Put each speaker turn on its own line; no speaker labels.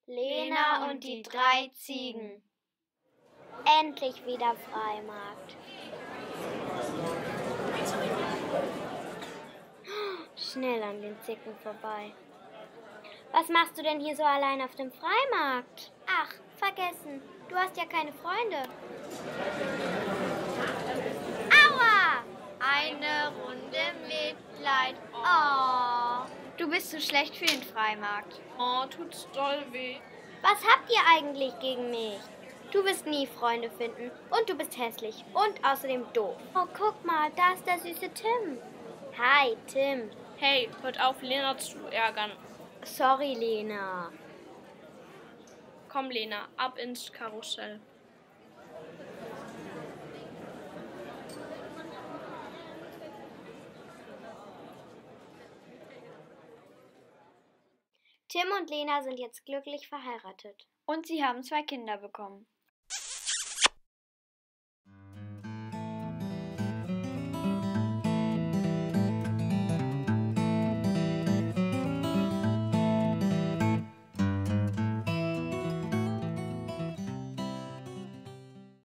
Lena und die 3 Ziegen. Endlich wieder Freimarkt. Schnell an den Zicken vorbei. Was machst du denn hier so allein auf dem Freimarkt? Ach, vergessen. Du hast ja keine Freunde. Aua! Eine Runde Mitleid. Oh, du bist zu schlecht für den Freimarkt.
Oh, tut's doll weh.
Was habt ihr eigentlich gegen mich? Du wirst nie Freunde finden und du bist hässlich und außerdem doof. Oh, guck mal, da ist der süße Tim. Hi, Tim.
Hey, hört auf, Lena zu ärgern.
Sorry, Lena.
Komm, Lena, ab ins Karussell.
Tim und Lena sind jetzt glücklich verheiratet.
Und sie haben 2 Kinder bekommen.